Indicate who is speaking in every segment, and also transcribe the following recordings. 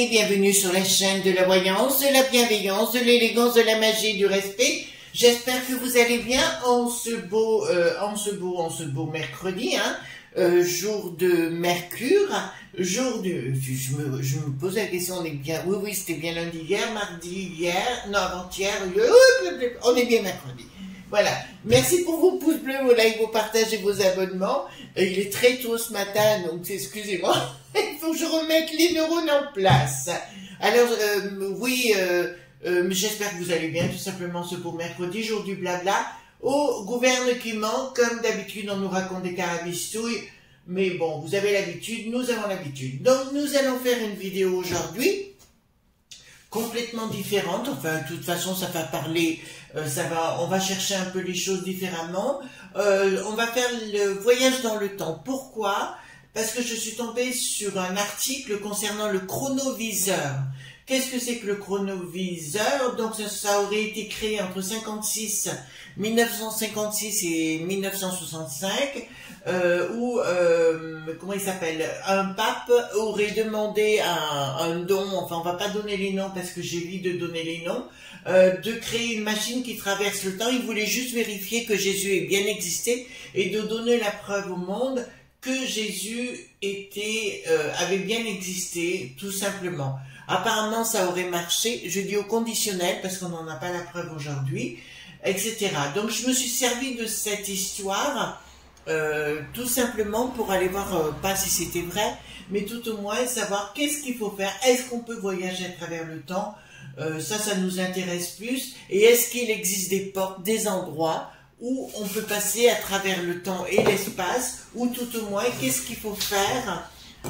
Speaker 1: bienvenue sur la chaîne de la voyance, de la bienveillance, de l'élégance, de la magie, du respect. J'espère que vous allez bien en ce beau mercredi, hein, jour de Mercure, jour de... Je me pose la question, on est bien... Oui, c'était bien lundi hier, mardi hier, non, avant-hier, on est bien mercredi. Voilà. Merci pour vos pouces bleus, vos likes, vos partages et vos abonnements. Il est très tôt ce matin, donc excusez-moi. Il faut que je remette les neurones en place. Alors, j'espère que vous allez bien, tout simplement ce beau mercredi, jour du blabla. Au gouvernement, comme d'habitude, on nous raconte des carabistouilles. Mais bon, vous avez l'habitude, nous avons l'habitude. Donc, nous allons faire une vidéo aujourd'hui complètement différente. Enfin, de toute façon, ça va parler, on va chercher un peu les choses différemment. On va faire le voyage dans le temps. Pourquoi? Parce que je suis tombée sur un article concernant le chronoviseur. Qu'est-ce que c'est que le chronoviseur? Donc, ça aurait été créé entre 1956 et 1965, où, comment il s'appelle, un pape aurait demandé un don, enfin on va pas donner les noms parce que j'évite de donner les noms, de créer une machine qui traverse le temps. Il voulait juste vérifier que Jésus ait bien existé et de donner la preuve au monde que Jésus avait bien existé, tout simplement. Apparemment, ça aurait marché, je dis au conditionnel, parce qu'on n'en a pas la preuve aujourd'hui, etc. Donc, je me suis servi de cette histoire, tout simplement pour aller voir, pas si c'était vrai, mais tout au moins savoir qu'est-ce qu'il faut faire. Est-ce qu'on peut voyager à travers le temps? Ça nous intéresse plus. Et est-ce qu'il existe des portes, des endroits où on peut passer à travers le temps et l'espace, ou tout au moins, qu'est-ce qu'il faut faire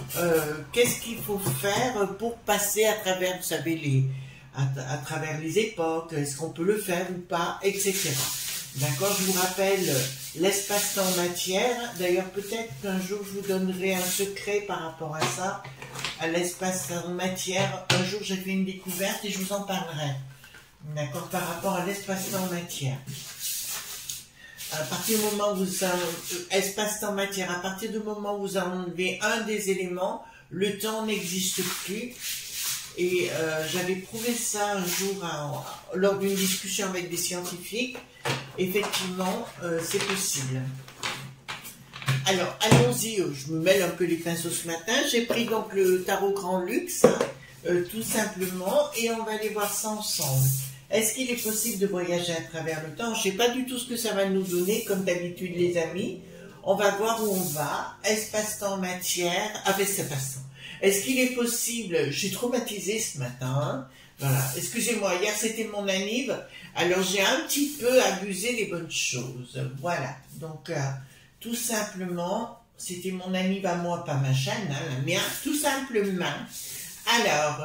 Speaker 1: pour passer à travers, vous savez, à travers les époques, est-ce qu'on peut le faire ou pas, etc. D'accord, je vous rappelle l'espace-temps matière. D'ailleurs, peut-être qu'un jour, je vous donnerai un secret par rapport à ça, à l'espace-temps matière. Un jour, j'ai fait une découverte et je vous en parlerai. D'accord, par rapport à l'espace-temps matière. À partir du moment où vous espace-temps matière, à partir du moment où vous enlevez un des éléments, le temps n'existe plus. Et j'avais prouvé ça un jour lors d'une discussion avec des scientifiques. Effectivement, c'est possible. Alors, allons-y. Je me mêle un peu les pinceaux ce matin. J'ai pris donc le tarot Grand Luxe, tout simplement, et on va aller voir ça ensemble. Est-ce qu'il est possible de voyager à travers le temps? Je ne sais pas du tout ce que ça va nous donner, comme d'habitude les amis. On va voir où on va. Espace-temps, matière, avec espace-temps. Est-ce qu'il est possible? Je suis traumatisée ce matin. Voilà. Excusez-moi, hier c'était mon anniv. Alors j'ai un petit peu abusé des bonnes choses. Voilà. Donc, tout simplement, c'était mon anniv à moi, pas ma chaîne, hein, la mienne, tout simplement. Alors...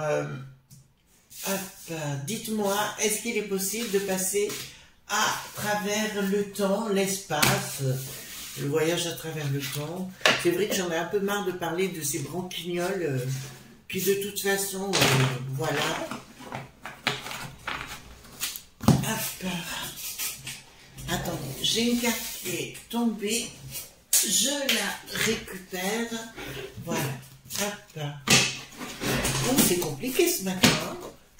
Speaker 1: dites-moi, est-ce qu'il est possible de passer à travers le temps, l'espace, le voyage à travers le temps? C'est vrai que j'en ai un peu marre de parler de ces branquignoles, puis de toute façon, voilà. Hop. Attendez, j'ai une carte qui est tombée, je la récupère, voilà. Hop. Oh, c'est compliqué ce matin, hein?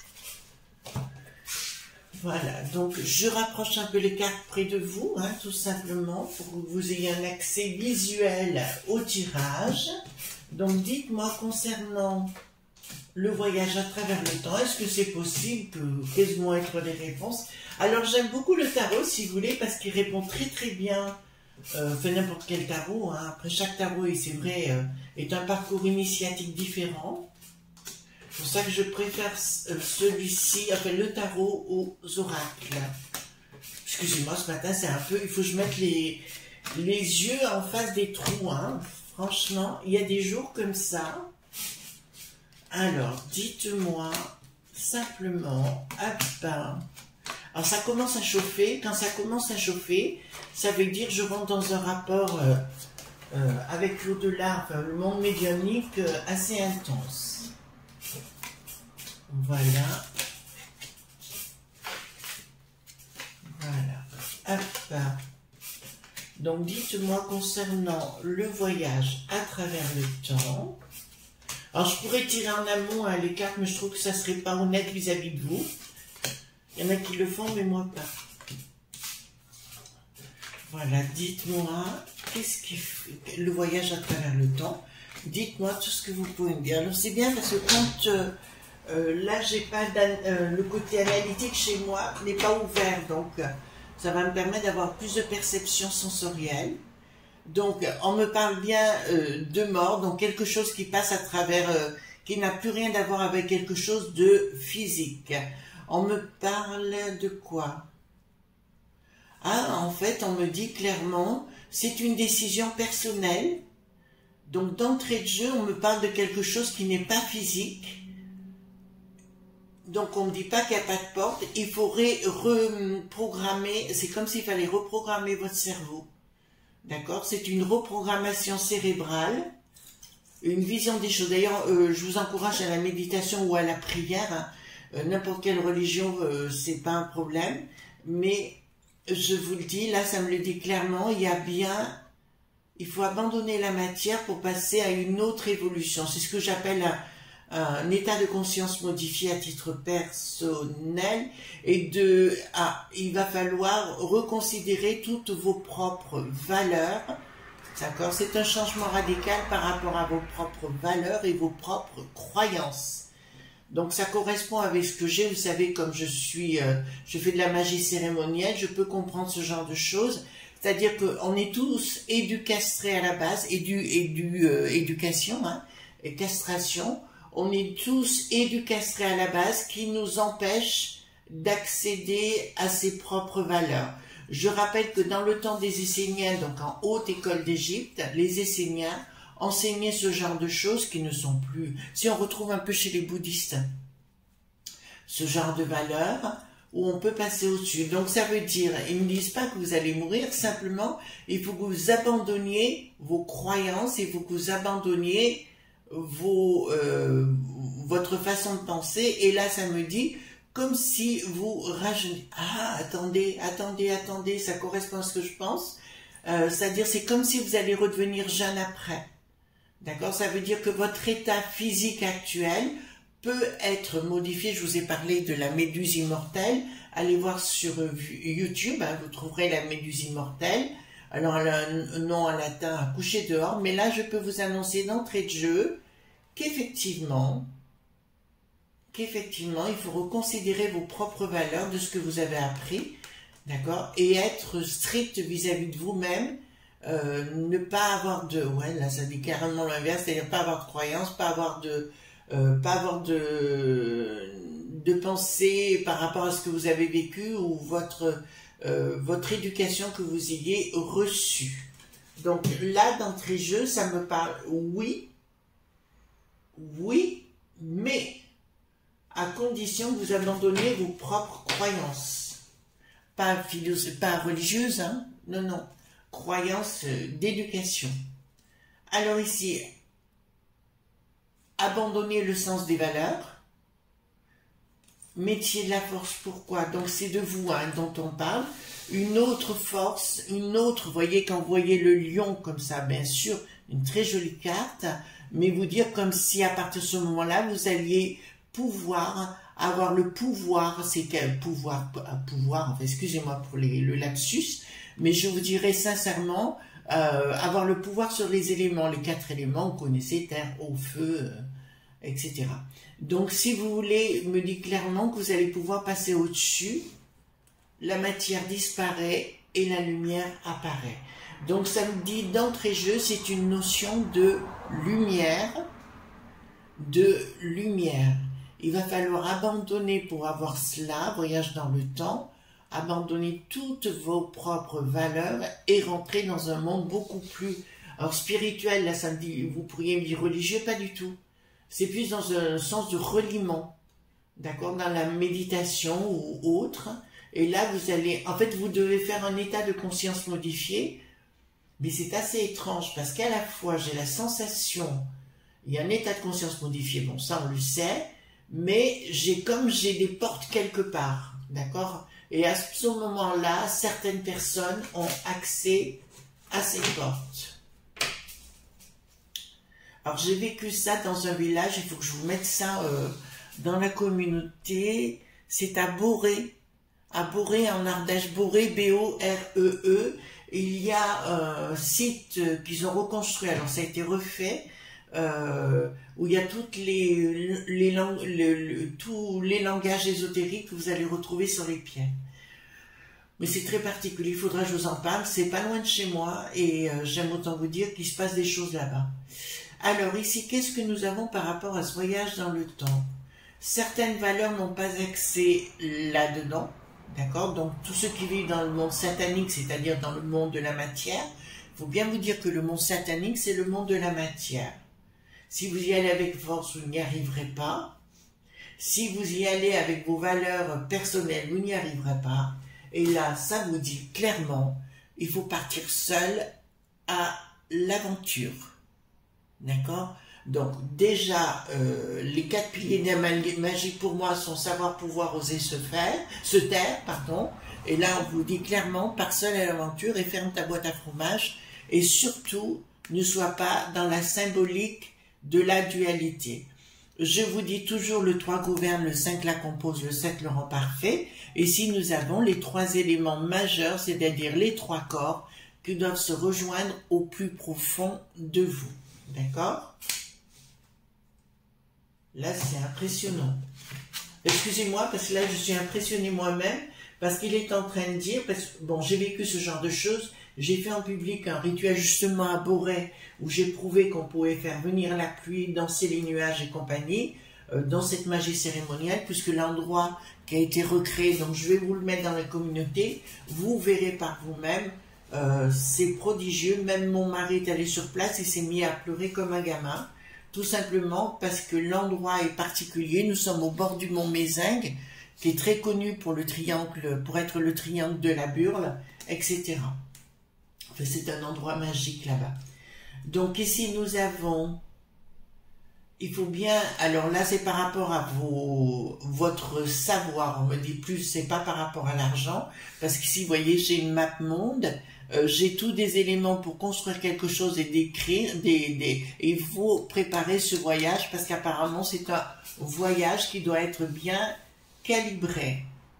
Speaker 1: Voilà, donc je rapproche un peu les cartes près de vous, hein, tout simplement, pour que vous ayez un accès visuel au tirage. Donc dites-moi concernant le voyage à travers le temps, est-ce que c'est possible? Quelles vont être les réponses? Alors j'aime beaucoup le tarot, si vous voulez, parce qu'il répond très très bien, fait n'importe quel tarot, hein. Après chaque tarot, et c'est vrai, est un parcours initiatique différent. C'est pour ça que je préfère celui-ci, enfin le tarot aux oracles. Excusez-moi, ce matin, c'est un peu... Il faut que je mette les yeux en face des trous, hein. Franchement, il y a des jours comme ça. Alors, dites-moi simplement... Hop. Alors, ça commence à chauffer. Quand ça commence à chauffer, ça veut dire que je rentre dans un rapport avec l'au-delà, enfin, le monde médiumnique assez intense. Voilà. Voilà. Hop. Donc, dites-moi concernant le voyage à travers le temps. Alors, je pourrais tirer en amont les cartes, mais je trouve que ça serait pas honnête vis-à-vis de vous. Il y en a qui le font, mais moi pas. Voilà, dites-moi, qu'est-ce qui fait le voyage à travers le temps? Dites-moi tout ce que vous pouvez me dire. Alors, c'est bien parce que quand là, j'ai pas le côté analytique chez moi n'est pas ouvert, donc ça va me permettre d'avoir plus de perception sensorielle. Donc, on me parle bien de mort, donc quelque chose qui passe à travers, qui n'a plus rien à voir avec quelque chose de physique. On me parle de quoi? Ah, en fait, on me dit clairement, c'est une décision personnelle. Donc, d'entrée de jeu, on me parle de quelque chose qui n'est pas physique. Donc, on ne me dit pas qu'il n'y a pas de porte. Il faudrait reprogrammer, c'est comme s'il fallait reprogrammer votre cerveau. D'accord? C'est une reprogrammation cérébrale, une vision des choses. D'ailleurs, je vous encourage à la méditation ou à la prière. N'importe quelle religion, c'est pas un problème. Mais je vous le dis, là, ça me le dit clairement, il faut abandonner la matière pour passer à une autre évolution. C'est ce que j'appelle un état de conscience modifié à titre personnel. Et il va falloir reconsidérer toutes vos propres valeurs. D'accord? C'est un changement radical par rapport à vos propres valeurs et vos propres croyances. Donc ça correspond avec ce que j'ai, vous savez, comme je fais de la magie cérémonielle, je peux comprendre ce genre de choses, c'est-à-dire qu'on est tous éducastrés à la base, éducation, hein, et castration, on est tous éducastrés à la base qui nous empêche d'accéder à ses propres valeurs. Je rappelle que dans le temps des Esséniens, donc en haute école d'Égypte, les Esséniens enseigner ce genre de choses qui ne sont plus... Si on retrouve un peu chez les bouddhistes, ce genre de valeurs où on peut passer au-dessus. Donc ça veut dire, ils ne disent pas que vous allez mourir, simplement il faut que vous abandonniez vos croyances, il faut que vous abandonniez votre façon de penser. Et là ça me dit, comme si vous rajeunissez. Ah, attendez, ça correspond à ce que je pense. C'est-à-dire c'est comme si vous allez redevenir jeune après. D'accord? Ça veut dire que votre état physique actuel peut être modifié. Je vous ai parlé de la méduse immortelle. Allez voir sur YouTube, hein, vous trouverez la méduse immortelle. Alors, elle a un nom en latin, à coucher dehors. Mais là, je peux vous annoncer d'entrée de jeu qu'effectivement, il faut reconsidérer vos propres valeurs de ce que vous avez appris. D'accord? Et être strict vis-à-vis de vous-même. Ne pas avoir de, ouais, là ça dit carrément l'inverse, c'est-à-dire pas avoir de croyance, pas avoir de pensée par rapport à ce que vous avez vécu ou votre éducation que vous ayez reçue. Donc là, d'entrée jeu, ça me parle, oui, mais à condition que vous abandonniez vos propres croyances, pas religieuses, hein, non. Croyance d'éducation. Alors ici, abandonner le sens des valeurs, métier de la force, pourquoi? Donc c'est de vous hein, dont on parle, une autre force, vous voyez quand vous voyez le lion comme ça, bien sûr, une très jolie carte, mais vous dire comme si à partir de ce moment-là, vous alliez pouvoir avoir le pouvoir, c'est quel pouvoir, enfin, excusez-moi pour le lapsus, mais je vous dirais sincèrement, avoir le pouvoir sur les éléments, les 4 éléments, vous connaissez, terre, eau, feu, etc. Donc, si vous voulez, me dit clairement que vous allez pouvoir passer au-dessus, la matière disparaît et la lumière apparaît. Donc, ça me dit d'entrée de jeu, c'est une notion de lumière, Il va falloir abandonner pour avoir cela, voyage dans le temps, abandonner toutes vos propres valeurs et rentrer dans un monde beaucoup plus... Alors spirituel, là ça me dit, vous pourriez me dire religieux, pas du tout. C'est plus dans un sens de reliement, d'accord, dans la méditation ou autre. Et là vous allez, en fait vous devez faire un état de conscience modifié, mais c'est assez étrange parce qu'à la fois j'ai la sensation, il y a un état de conscience modifié, bon ça on le sait, mais j'ai des portes quelque part, d'accord? Et à ce moment-là, certaines personnes ont accès à ces portes. Alors j'ai vécu ça dans un village, il faut que je vous mette ça dans la communauté. C'est à Boré en Ardèche, Boré, B-O-R-E-E. Il y a un site qu'ils ont reconstruit, alors ça a été refait, où il y a toutes tous les langages ésotériques que vous allez retrouver sur les pierres. Mais c'est très particulier, il faudra que je vous en parle, c'est pas loin de chez moi, et j'aime autant vous dire qu'il se passe des choses là-bas. Alors ici, qu'est-ce que nous avons par rapport à ce voyage dans le temps? Certaines valeurs n'ont pas accès là-dedans, d'accord? Donc tous ceux qui vivent dans le monde satanique, c'est-à-dire dans le monde de la matière, il faut bien vous dire que le monde satanique, c'est le monde de la matière. Si vous y allez avec force, vous n'y arriverez pas. Si vous y allez avec vos valeurs personnelles, vous n'y arriverez pas. Et là, ça vous dit clairement, il faut partir seul à l'aventure. D'accord? Donc déjà, les 4 piliers de la magie pour moi sont savoir, pouvoir, oser, se taire, pardon. Et là, on vous dit clairement, pars seul à l'aventure et ferme ta boîte à fromage. Et surtout, ne sois pas dans la symbolique de la dualité. Je vous dis toujours, le 3 gouverne, le 5 la compose, le 7 le rend parfait. Et si nous avons les 3 éléments majeurs, c'est-à-dire les 3 corps, qui doivent se rejoindre au plus profond de vous. D'accord? Là, c'est impressionnant. Excusez-moi, parce que là, je suis impressionnée moi-même, parce qu'il est en train de dire, parce que, bon, j'ai vécu ce genre de choses, j'ai fait en public un rituel justement à Boré, où j'ai prouvé qu'on pouvait faire venir la pluie, danser les nuages et compagnie, dans cette magie cérémoniale, puisque l'endroit qui a été recréé, donc je vais vous le mettre dans la communauté, vous verrez par vous-même, c'est prodigieux. Même mon mari est allé sur place, il s'est mis à pleurer comme un gamin, tout simplement parce que l'endroit est particulier. Nous sommes au bord du mont Mézingue, qui est très connu pour le triangle, pour être le triangle de la Burle, etc. Enfin, c'est un endroit magique là-bas. Donc ici nous avons, il faut bien, alors là c'est par rapport à votre savoir, on me dit plus, c'est pas par rapport à l'argent, parce qu'ici vous voyez j'ai une map monde, j'ai tous des éléments pour construire quelque chose et d'écrire, il faut préparer ce voyage, parce qu'apparemment c'est un voyage qui doit être bien calibré,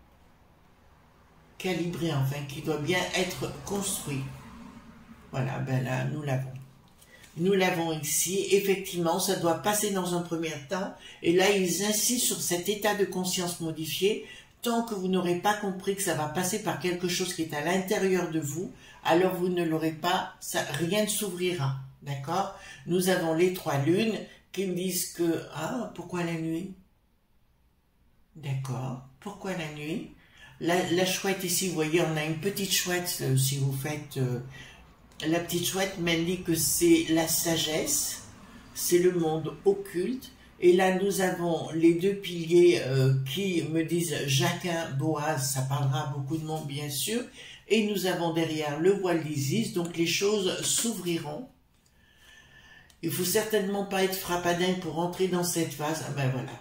Speaker 1: enfin, qui doit bien être construit. Voilà, ben là nous l'avons. Nous l'avons ici, effectivement, ça doit passer dans un premier temps, et là ils insistent sur cet état de conscience modifié. Tant que vous n'aurez pas compris que ça va passer par quelque chose qui est à l'intérieur de vous, alors vous ne l'aurez pas, rien ne s'ouvrira, d'accord? Nous avons les 3 lunes qui me disent que, ah, pourquoi la nuit? D'accord, pourquoi la nuit? La chouette ici, vous voyez, on a une petite chouette, si vous faites... la petite chouette m'indique que c'est la sagesse, c'est le monde occulte. Et là, nous avons les 2 piliers qui me disent Jacquin, Boaz, ça parlera à beaucoup de monde, bien sûr. Et nous avons derrière le voile d'Isis, donc les choses s'ouvriront. Il ne faut certainement pas être frappadin pour entrer dans cette phase. Ah ben voilà.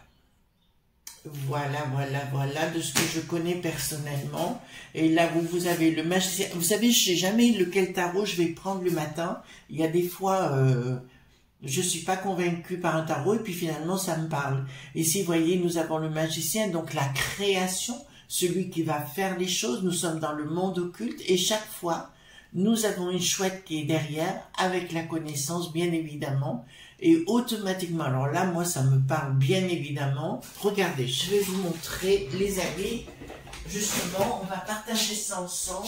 Speaker 1: Voilà, de ce que je connais personnellement. Et là, vous avez le magicien. Vous savez, je ne sais jamais lequel tarot je vais prendre le matin. Il y a des fois, je ne suis pas convaincue par un tarot et puis finalement, ça me parle. Ici, vous voyez, nous avons le magicien, donc la création, celui qui va faire les choses. Nous sommes dans le monde occulte et chaque fois, nous avons une chouette qui est derrière, avec la connaissance, bien évidemment. Et automatiquement, alors là, moi, ça me parle bien évidemment. Regardez, je vais vous montrer, les amis. Justement, on va partager ça ensemble.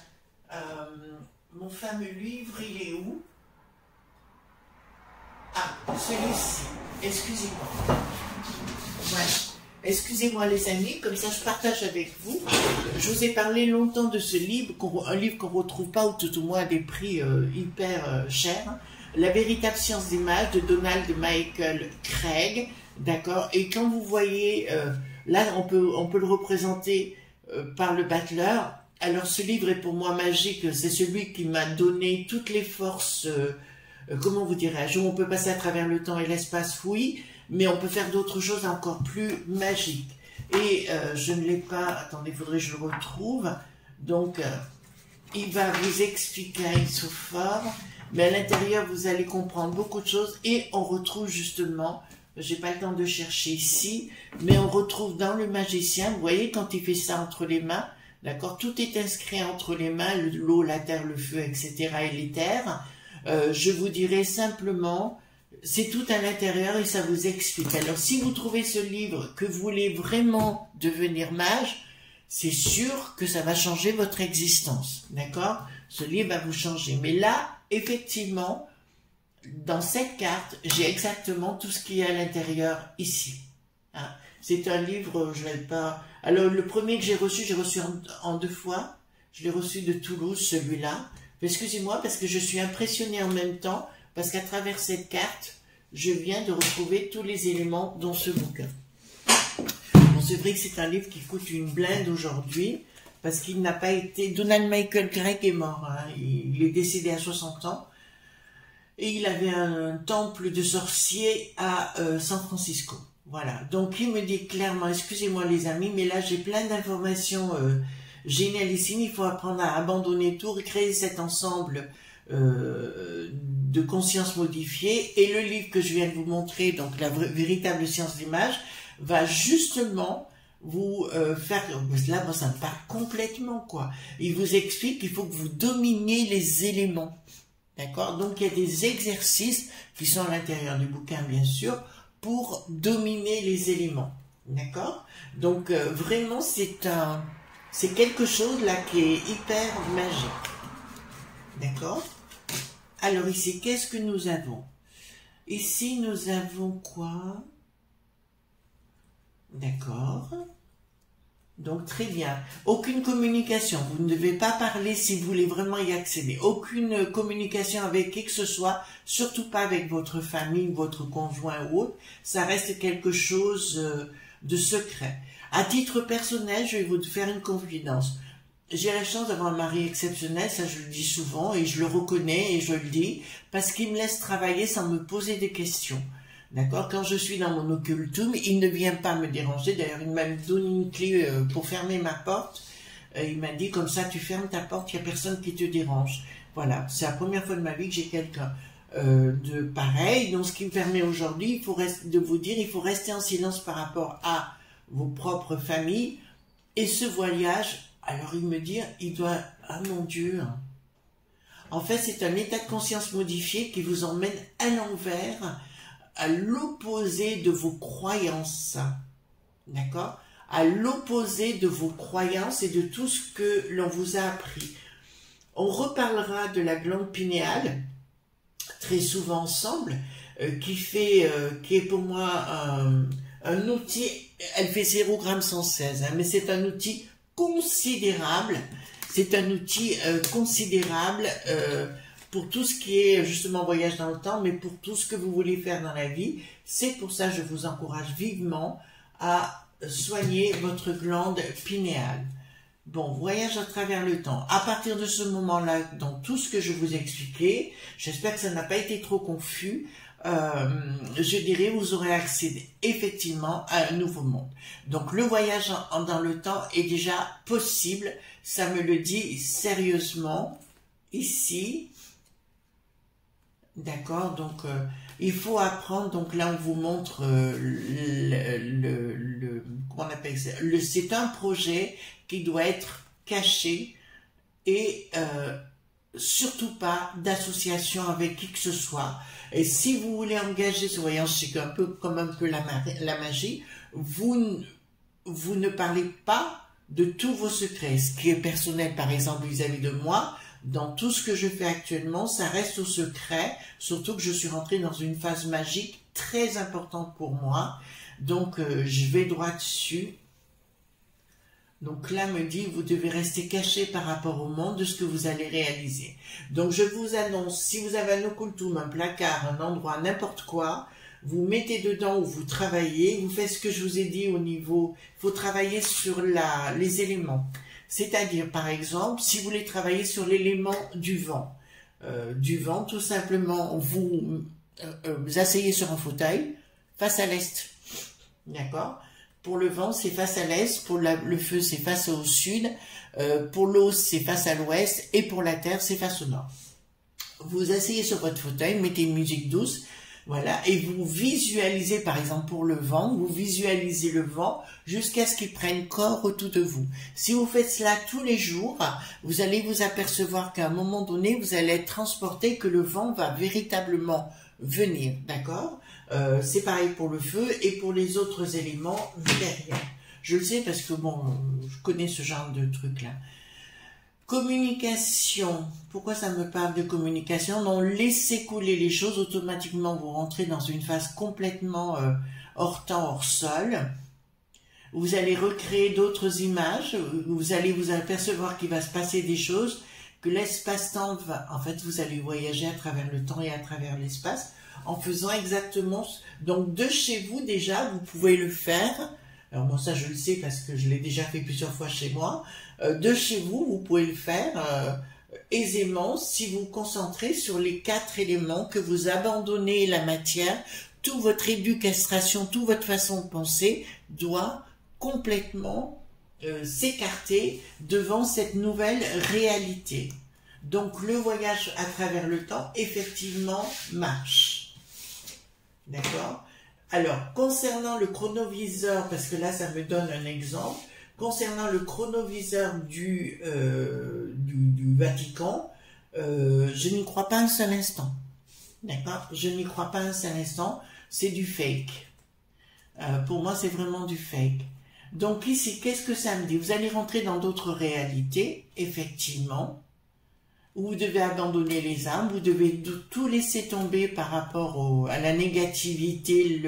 Speaker 1: Mon fameux livre, il est où? Ah, celui-ci. Excusez-moi. Voilà. Excusez-moi les amis, comme ça je partage avec vous. Je vous ai parlé longtemps de ce livre, un livre qu'on ne retrouve pas, ou tout au moins à des prix hyper chers. La véritable science des mages de Donald Michael Craig, d'accord. Et quand vous voyez, là on peut le représenter par le battleur. Alors ce livre est pour moi magique, c'est celui qui m'a donné toutes les forces, comment vous dirais-je, on peut passer à travers le temps et l'espace, oui, mais on peut faire d'autres choses encore plus magiques. Et je ne l'ai pas, attendez, il faudrait que je le retrouve. Donc il va vous expliquer, ils sont forts. mais à l'intérieur, vous allez comprendre beaucoup de choses et on retrouve justement, j'ai pas le temps de chercher ici, mais on retrouve dans le magicien, vous voyez, quand il fait ça entre les mains, d'accord, tout est inscrit entre les mains, l'eau, la terre, le feu, etc. et l'éther. Je vous dirai simplement, c'est tout à l'intérieur et ça vous explique. Alors, si vous trouvez ce livre, que vous voulez vraiment devenir mage, c'est sûr que ça va changer votre existence, d'accord? Ce livre va vous changer. Mais là, effectivement, dans cette carte, j'ai exactement tout ce qu'il y a à l'intérieur ici. Hein? C'est un livre, je l'ai pas... Alors, le premier que j'ai reçu en 2 fois. Je l'ai reçu de Toulouse, celui-là. Excusez-moi, parce que je suis impressionnée en même temps, parce qu'à travers cette carte, je viens de retrouver tous les éléments dans ce bouquin. Bon, c'est vrai que c'est un livre qui coûte une blinde aujourd'hui, parce qu'il n'a pas été... Donald Michael Gregg est mort, hein. Il est décédé à 60 ans, et il avait un temple de sorciers à San Francisco. Voilà, donc il me dit clairement, excusez-moi les amis, mais là j'ai plein d'informations génialissimes, il faut apprendre à abandonner tout, recréer cet ensemble de conscience modifiée, et le livre que je viens de vous montrer, donc la véritable science d'image, va justement vous faire, là bon, ça me parle complètement quoi, il vous explique qu'il faut que vous dominiez les éléments, d'accord, donc il y a des exercices qui sont à l'intérieur du bouquin bien sûr, pour dominer les éléments, d'accord, donc vraiment c'est quelque chose là qui est hyper magique, d'accord. Alors ici, qu'est-ce que nous avons? Ici, nous avons quoi? D'accord. Donc, très bien. Aucune communication. Vous ne devez pas parler si vous voulez vraiment y accéder. Aucune communication avec qui que ce soit, surtout pas avec votre famille, votre conjoint ou autre. Ça reste quelque chose de secret. À titre personnel, je vais vous faire une confidence. J'ai la chance d'avoir un mari exceptionnel, ça je le dis souvent, et je le reconnais et je le dis, parce qu'il me laisse travailler sans me poser des questions. D'accord? Quand je suis dans mon occultum, il ne vient pas me déranger. D'ailleurs, il m'a donné une clé pour fermer ma porte. Il m'a dit, comme ça, tu fermes ta porte, il n'y a personne qui te dérange. Voilà, c'est la première fois de ma vie que j'ai quelqu'un de pareil. Donc, ce qui me permet aujourd'hui, il faut rester en silence par rapport à vos propres familles. Et ce voyage... Alors il me dit, ah mon Dieu, en fait c'est un état de conscience modifié qui vous emmène à l'envers, à l'opposé de vos croyances, d'accord, à l'opposé de vos croyances et de tout ce que l'on vous a appris. On reparlera de la glande pinéale, très souvent ensemble, qui est pour moi un outil, elle fait 0,116 g, mais c'est un outil considérable, c'est un outil considérable pour tout ce qui est justement voyage dans le temps, mais pour tout ce que vous voulez faire dans la vie. C'est pour ça que je vous encourage vivement à soigner votre glande pinéale. Bon, voyage à travers le temps. À partir de ce moment-là, dans tout ce que je vous ai expliqué, j'espère que ça n'a pas été trop confus. Je dirais, vous aurez accès effectivement à un nouveau monde. Donc le voyage dans le temps est déjà possible, ça me le dit sérieusement ici, d'accord. Donc il faut apprendre. Donc là on vous montre comment on appelle ça, c'est un projet qui doit être caché et surtout pas d'association avec qui que ce soit. Et si vous voulez engager ce voyage, c'est un peu comme la magie, vous ne parlez pas de tous vos secrets. Ce qui est personnel, par exemple, vis-à-vis de moi, dans tout ce que je fais actuellement, ça reste au secret, surtout que je suis rentrée dans une phase magique très importante pour moi. Donc, je vais droit dessus. Donc là, me dit, vous devez rester caché par rapport au monde de ce que vous allez réaliser. Donc je vous annonce, si vous avez un occultum, un placard, un endroit, n'importe quoi, vous mettez dedans où vous travaillez, vous faites ce que je vous ai dit au niveau, il faut travailler sur les éléments. C'est-à-dire, par exemple, si vous voulez travailler sur l'élément du vent, tout simplement, vous asseyez sur un fauteuil, face à l'est, d'accord ? Pour le vent, c'est face à l'est, pour le feu, c'est face au sud, pour l'eau, c'est face à l'ouest, et pour la terre, c'est face au nord. vous asseyez sur votre fauteuil, mettez une musique douce, voilà, et vous visualisez, par exemple pour le vent, vous visualisez le vent jusqu'à ce qu'il prenne corps autour de vous. Si vous faites cela tous les jours, vous allez vous apercevoir qu'à un moment donné, vous allez être transporté, que le vent va véritablement venir, d'accord? C'est pareil pour le feu et pour les autres éléments derrière. Je le sais parce que bon, je connais ce genre de truc-là. Communication. Pourquoi ça me parle de communication? Non, laissez couler les choses. Automatiquement, vous rentrez dans une phase complètement hors temps, hors sol. Vous allez recréer d'autres images. Vous allez vous apercevoir qu'il va se passer des choses, que l'espace-temps va... En fait, vous allez voyager à travers le temps et à travers l'espace en faisant exactement... Donc, de chez vous, déjà, vous pouvez le faire. Alors moi ça je le sais parce que je l'ai déjà fait plusieurs fois chez moi. De chez vous, vous pouvez le faire aisément si vous vous concentrez sur les 4 éléments, que vous abandonnez la matière. Toute votre éducation, toute votre façon de penser doit complètement s'écarter devant cette nouvelle réalité. Donc le voyage à travers le temps effectivement marche. D'accord ? Alors, concernant le chronoviseur, parce que là, ça me donne un exemple, concernant le chronoviseur du Vatican, je n'y crois pas un seul instant. D'accord? Je n'y crois pas un seul instant, c'est du fake. Pour moi, c'est vraiment du fake. Donc ici, qu'est-ce que ça me dit? Vous allez rentrer dans d'autres réalités, effectivement, où vous devez abandonner les armes, vous devez tout laisser tomber par rapport à la négativité,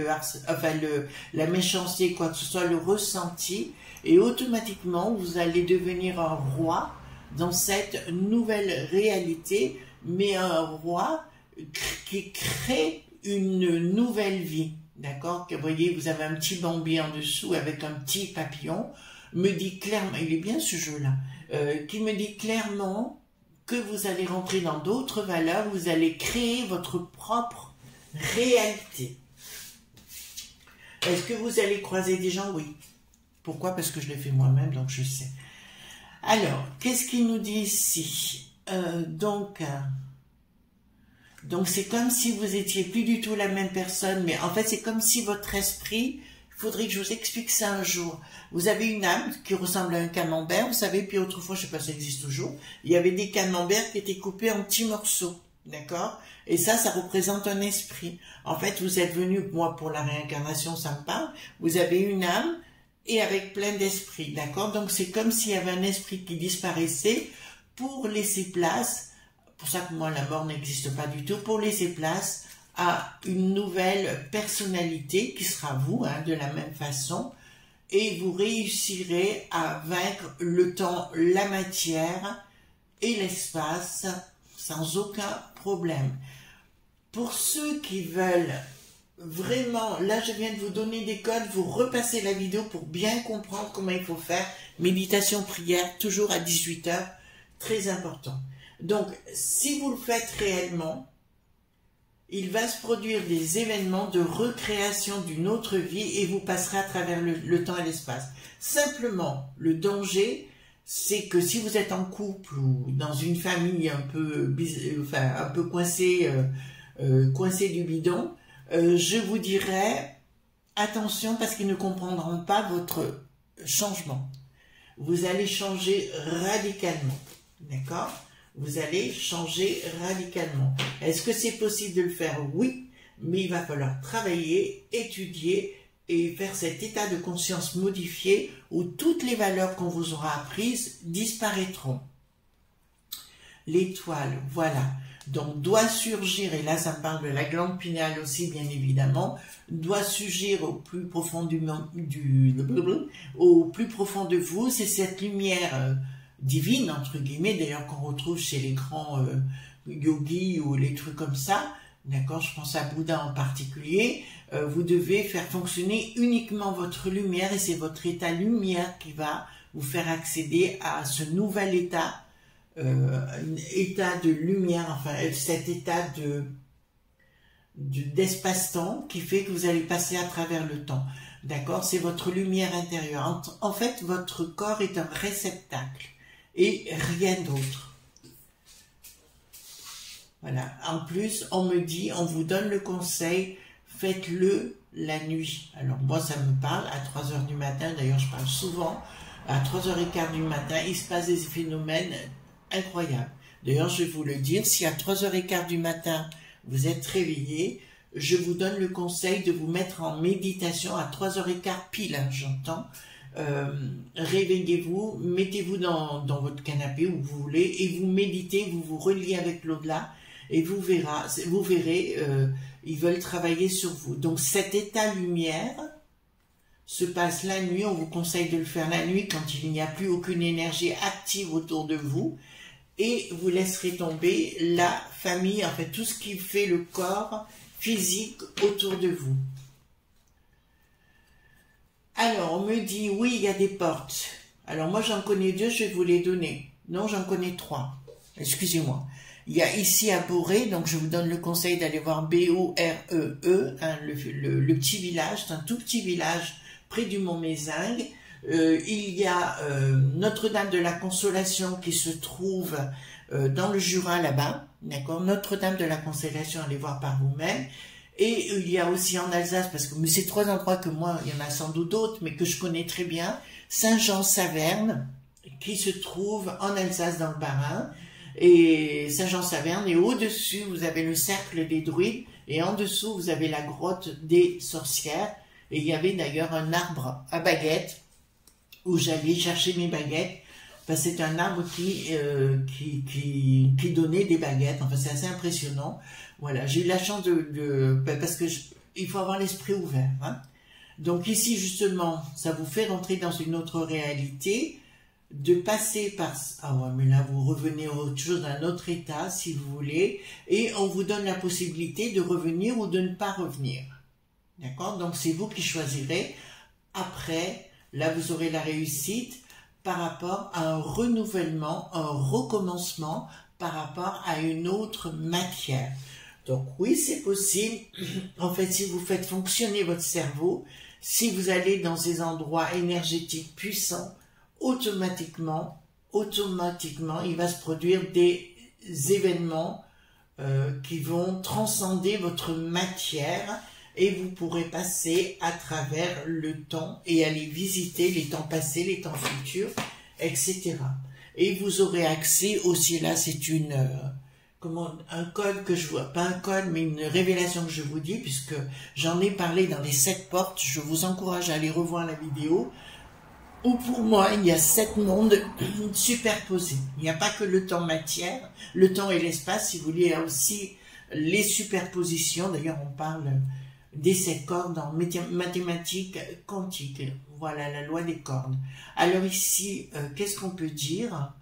Speaker 1: la méchanceté, quoi que ce soit, le ressenti, et automatiquement vous allez devenir un roi dans cette nouvelle réalité, mais un roi qui crée une nouvelle vie, d'accord? Vous voyez, vous avez un petit bambi en dessous avec un petit papillon, me dit clairement, il est bien ce jeu-là, qui me dit clairement que vous allez rentrer dans d'autres valeurs, vous allez créer votre propre réalité. Est-ce que vous allez croiser des gens? Oui. Pourquoi? Parce que je l'ai fait moi-même, donc je sais. Alors, qu'est-ce qu'il nous dit ici? Donc c'est comme si vous étiez plus du tout la même personne, mais en fait, c'est comme si votre esprit... Il faudrait que je vous explique ça un jour. Vous avez une âme qui ressemble à un camembert, vous savez, puis autrefois, je ne sais pas si ça existe toujours, il y avait des camemberts qui étaient coupés en petits morceaux, d'accord? Et ça représente un esprit. En fait, vous êtes venu, moi, pour la réincarnation, ça me parle, vous avez une âme et avec plein d'esprits, d'accord? Donc, c'est comme s'il y avait un esprit qui disparaissait pour laisser place, pour ça que moi, la mort n'existe pas du tout, pour laisser place à une nouvelle personnalité qui sera vous, hein, de la même façon, et vous réussirez à vaincre le temps, la matière et l'espace sans aucun problème. Pour ceux qui veulent vraiment, là je viens de vous donner des codes, vous repassez la vidéo pour bien comprendre comment il faut faire. Méditation, prière, toujours à 18 h, très important. Donc, si vous le faites réellement, il va se produire des événements de recréation d'une autre vie et vous passerez à travers le temps et l'espace. Simplement, le danger, c'est que si vous êtes en couple ou dans une famille un peu coincée du bidon, je vous dirais attention parce qu'ils ne comprendront pas votre changement. Vous allez changer radicalement, d'accord ? Vous allez changer radicalement. Est-ce que c'est possible de le faire? Oui, mais il va falloir travailler, étudier et faire cet état de conscience modifié où toutes les valeurs qu'on vous aura apprises disparaîtront. L'étoile, voilà. Donc, doit surgir, et là ça me parle de la glande pinéale aussi, bien évidemment, doit surgir au plus profond au plus profond de vous, c'est cette lumière divine, entre guillemets, d'ailleurs qu'on retrouve chez les grands yogis ou les trucs comme ça, d'accord, je pense à Bouddha en particulier, vous devez faire fonctionner uniquement votre lumière et c'est votre état lumière qui va vous faire accéder à ce nouvel état, état de lumière, enfin cet état d'espace-temps qui fait que vous allez passer à travers le temps, d'accord, c'est votre lumière intérieure. En fait, votre corps est un réceptacle et rien d'autre. Voilà. En plus, on me dit, on vous donne le conseil, faites-le la nuit. Alors moi, ça me parle à 3 heures du matin. D'ailleurs, je parle souvent. À 3h15 du matin, il se passe des phénomènes incroyables. D'ailleurs, je vais vous le dire, si à 3h15 du matin, vous êtes réveillé, je vous donne le conseil de vous mettre en méditation à 3h15 pile, hein, j'entends. Réveillez-vous, mettez-vous dans votre canapé où vous voulez et vous méditez, vous vous reliez avec l'au-delà et vous verrez, ils veulent travailler sur vous. Donc cet état lumière se passe la nuit, on vous conseille de le faire la nuit quand il n'y a plus aucune énergie active autour de vous et vous laisserez tomber la famille, en fait tout ce qui fait le corps physique autour de vous. Alors, on me dit, oui, il y a des portes. Alors, moi, j'en connais 2, je vais vous les donner. Non, j'en connais 3. Excusez-moi. Il y a ici à Boré, donc je vous donne le conseil d'aller voir B-O-R-E-E, hein, le petit village, c'est un tout petit village près du Mont Mézingue. Il y a Notre-Dame de la Consolation qui se trouve dans le Jura là-bas. D'accord, Notre-Dame de la Consolation, allez voir par vous-même. Et il y a aussi en Alsace, parce que c'est 3 endroits que moi, il y en a sans doute d'autres, mais que je connais très bien, Saint-Jean-Saverne, qui se trouve en Alsace dans le Bas-Rhin, et Saint-Jean-Saverne, et au-dessus, vous avez le cercle des druides, et en dessous, vous avez la grotte des sorcières, et il y avait d'ailleurs un arbre à baguettes, où j'allais chercher mes baguettes, parce que c'est un arbre qui donnait des baguettes, enfin c'est assez impressionnant. Voilà, j'ai eu la chance parce que il faut avoir l'esprit ouvert. Hein. Donc ici justement, ça vous fait rentrer dans une autre réalité, de passer par... Ah ouais, mais là vous revenez à autre chose, d'un autre état si vous voulez, et on vous donne la possibilité de revenir ou de ne pas revenir. D'accord? Donc c'est vous qui choisirez. Après, là vous aurez la réussite par rapport à un renouvellement, un recommencement par rapport à une autre matière. Donc oui, c'est possible. En fait, si vous faites fonctionner votre cerveau, si vous allez dans ces endroits énergétiques puissants, automatiquement, il va se produire des événements qui vont transcender votre matière et vous pourrez passer à travers le temps et aller visiter les temps passés, les temps futurs, etc. Et vous aurez accès aussi, là c'est un code que je vois, pas un code mais une révélation que je vous dis, puisque j'en ai parlé dans les 7 portes, je vous encourage à aller revoir la vidéo, où pour moi il y a 7 mondes superposés. Il n'y a pas que le temps matière, le temps et l'espace, si vous voulez, il y a aussi les superpositions, d'ailleurs on parle des 7 cordes en mathématiques quantiques. Voilà, la loi des cordes. Alors ici, qu'est-ce qu'on peut dire?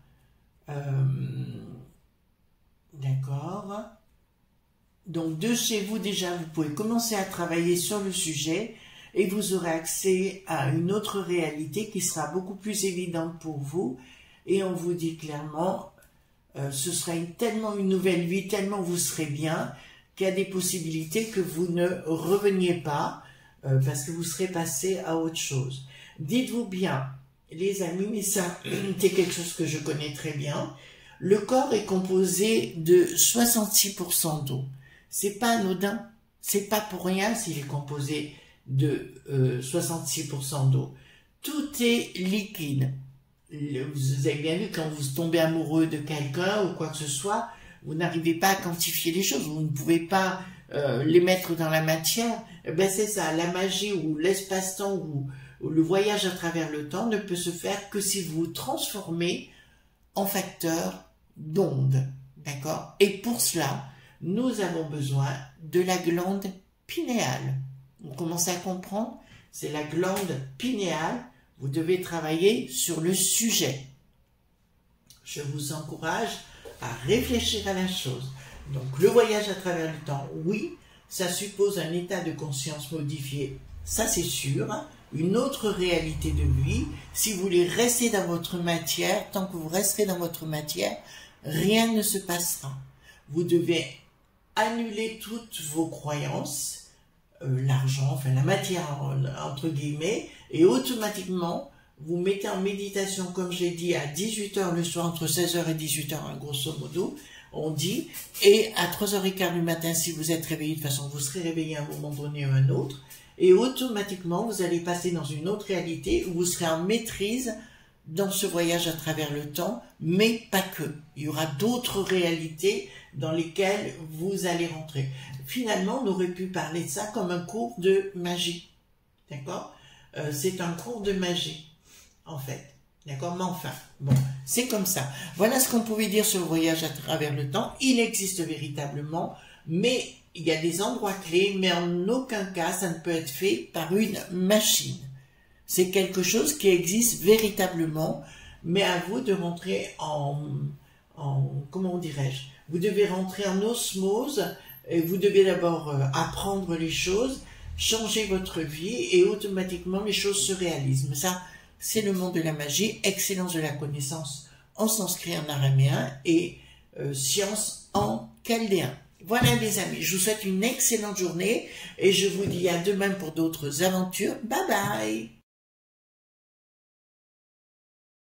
Speaker 1: D'accord. Donc de chez vous déjà, vous pouvez commencer à travailler sur le sujet et vous aurez accès à une autre réalité qui sera beaucoup plus évidente pour vous. Et on vous dit clairement, ce sera tellement une nouvelle vie, tellement vous serez bien, qu'il y a des possibilités que vous ne reveniez pas parce que vous serez passé à autre chose. Dites-vous bien, les amis, mais ça, c'est quelque chose que je connais très bien. Le corps est composé de 66% d'eau. C'est pas anodin, c'est pas pour rien s'il est composé de 66% d'eau. Tout est liquide. Vous avez bien vu, quand vous tombez amoureux de quelqu'un ou quoi que ce soit, vous n'arrivez pas à quantifier les choses, vous ne pouvez pas les mettre dans la matière. Ben c'est ça, la magie ou l'espace-temps ou le voyage à travers le temps ne peut se faire que si vous vous transformez en facteur d'onde. D'accord? Et pour cela, nous avons besoin de la glande pinéale. Vous commencez à comprendre? C'est la glande pinéale. Vous devez travailler sur le sujet. Je vous encourage à réfléchir à la chose. Donc, le voyage à travers le temps, oui, ça suppose un état de conscience modifié, ça c'est sûr, une autre réalité de vie. Si vous voulez rester dans votre matière, tant que vous resterez dans votre matière, rien ne se passera. Vous devez annuler toutes vos croyances, l'argent, enfin la matière entre guillemets, et automatiquement, vous mettez en méditation, comme j'ai dit, à 18 h le soir, entre 16 h et 18 h, grosso modo, on dit, et à 3h15 du matin, si vous êtes réveillé, de toute façon, vous serez réveillé à un moment donné ou à un autre, et automatiquement, vous allez passer dans une autre réalité où vous serez en maîtrise dans ce voyage à travers le temps, mais pas que. Il y aura d'autres réalités dans lesquelles vous allez rentrer. Finalement, on aurait pu parler de ça comme un cours de magie. D'accord? C'est un cours de magie, en fait. D'accord? Mais enfin, bon, c'est comme ça. Voilà ce qu'on pouvait dire sur le voyage à travers le temps. Il existe véritablement, mais il y a des endroits clés, mais en aucun cas, ça ne peut être fait par une machine. C'est quelque chose qui existe véritablement, mais à vous de rentrer comment dirais-je, vous devez rentrer en osmose, et vous devez d'abord apprendre les choses, changer votre vie, et automatiquement les choses se réalisent. Mais ça, c'est le monde de la magie, excellence de la connaissance en sanskrit, en araméen, et science en chaldéen. Voilà les amis, je vous souhaite une excellente journée, et je vous dis à demain pour d'autres aventures. Bye bye!